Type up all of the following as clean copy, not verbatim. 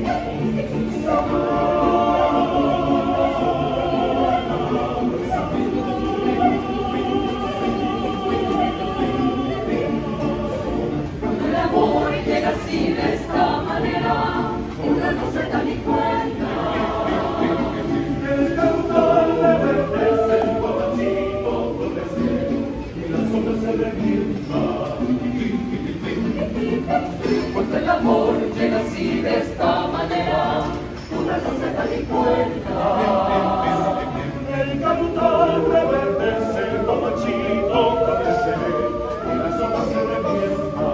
Cuando el amor llega así de esta manera, uno no se da ni cuenta. El cantar de verdes, el borrachito florece y la sombra se revienta. Cuando el amor llega así de esta manera, uno no se da ni cuenta. El cantar de verdes, el borrachito florece y la sombra se revienta.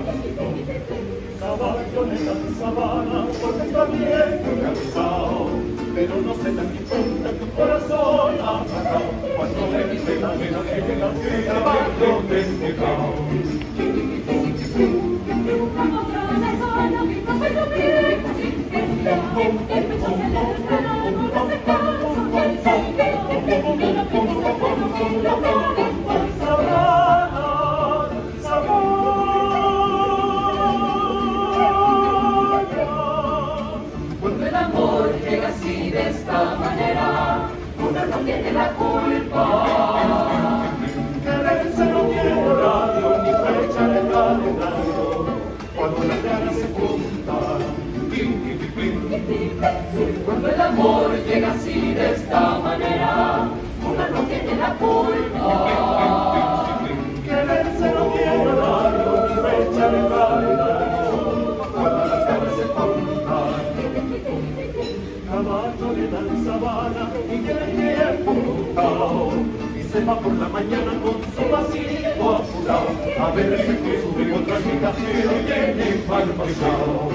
Caballo en la sabana, porque está bien cansado, pero no se da ni cuenta tu corazón apagado. Cuando me dice la pena que el caballo despejado. Cuando el amor llega así de esta manera, uno no tiene la culpa. Quererse no tiene horario ni fecha de calendario. Cuando las ganas se juntan, Cuando el amor llega así de esta manera, uno no tiene la culpa. quererse no tiene horario ni fecha de calendario. Cuando las ganas se juntan, caballo le dan sabana y tiene el tiempo juntado. Y se va por la mañana con su vasito apurado a ver si que sube otra chica que lo tiene mal pasado.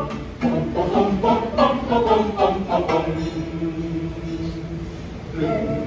Sabana,